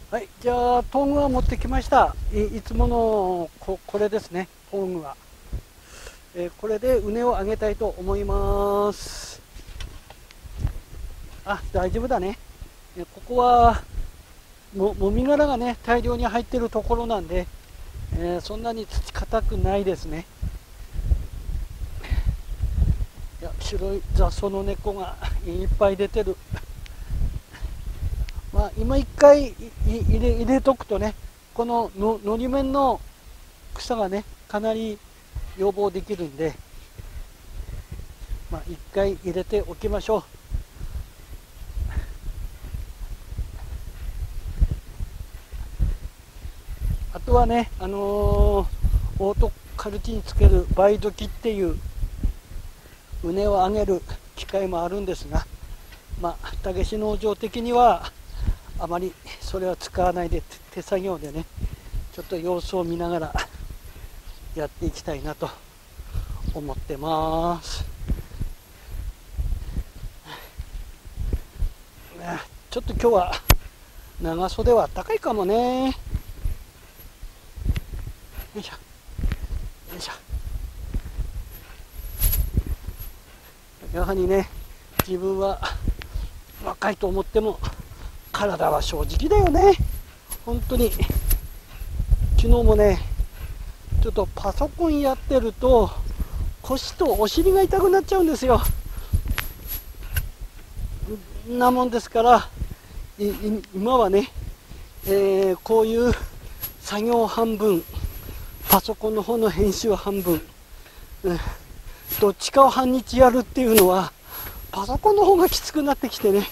はい、じゃあトングは持ってきました。いつものこれですね、トングは。これで畝を上げたいと思います。あ、大丈夫だね。ここはもみ殻がね大量に入ってるところなんで、そんなに土硬くないですね。いや、白い雑草の根っこがいっぱい出てる。まあ、今一回入れとくとね、こののり面の草がねかなり予防できるんで、まあ、一回入れておきましょう。あとはね、オートカルチにつける梅土機っていう畝を上げる機械もあるんですが、まあ、竹志農場的にはあまりそれは使わないで手作業でね、ちょっと様子を見ながらやっていきたいなと思ってます。ちょっと今日は長袖は高いかもね。よいしょよいしょ。やはりね、自分は若いと思っても体は正直だよね、本当に。昨日もね、ちょっとパソコンやってると腰とお尻が痛くなっちゃうんですよ。なもんですから今はね、こういう作業半分、パソコンの方の編集半分、どっちかを半日やるっていうのはパソコンの方がきつくなってきてね、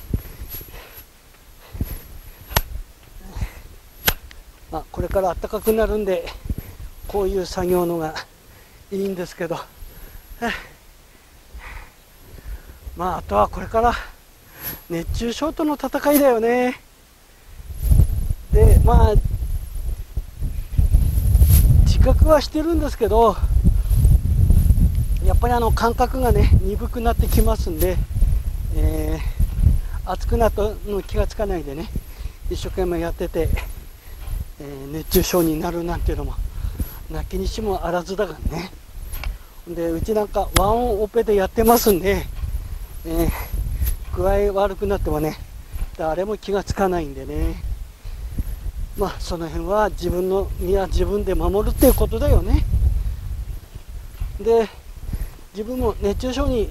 まあ、これから暖かくなるんでこういう作業のがいいんですけど、まああとはこれから熱中症との戦いだよね。で、まあ自覚はしてるんですけど、やっぱり感覚がね鈍くなってきますんで、暑くなったの気がつかないでね一生懸命やってて、熱中症になるなんていうのもなきにしもあらずだからね。でうちなんかワンオペでやってますんで、具合悪くなってもね誰も気がつかないんでね、まあその辺は自分の身は自分で守るっていうことだよね。で自分も熱中症に、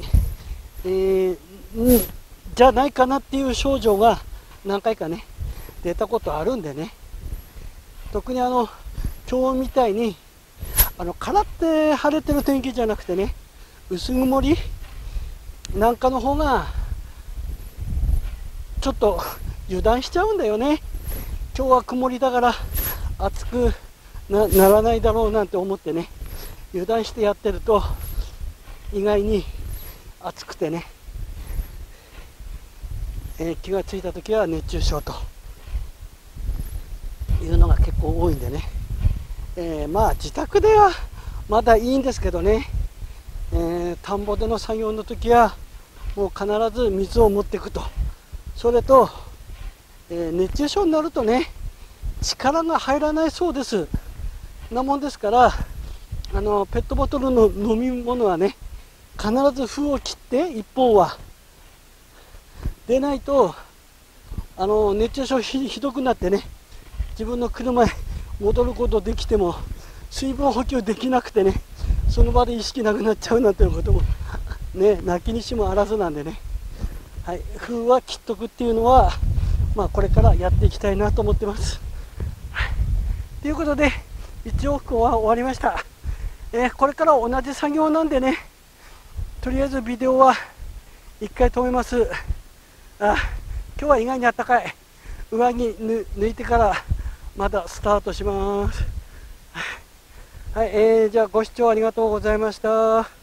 じゃないかなっていう症状が何回かね出たことあるんでね、特に今日みたいにカラって晴れてる天気じゃなくてね、薄曇りなんかの方がちょっと油断しちゃうんだよね。今日は曇りだから暑く ならないだろうなんて思ってね油断してやってると意外に暑くてね、気がついた時は熱中症というのが結構多いんでね、まあ自宅ではまだいいんですけどね、田んぼでの作業の時はもう必ず水を持っていくと。それと、熱中症になるとね力が入らないそうです。なもんですからペットボトルの飲み物はね必ず封を切って一方はでないと熱中症ひどくなってね、自分の車へ戻ることできても水分補給できなくてねその場で意識なくなっちゃうなんていうこともね泣きにしもあらずなんでね、はい、封は切っとくっていうのはまあこれからやっていきたいなと思ってます。ということで一往復は終わりました。これから同じ作業なんでね、とりあえずビデオは一回止めます。今日は意外に暖かい。上着抜いてからまたスタートします。はい、じゃあご視聴ありがとうございました。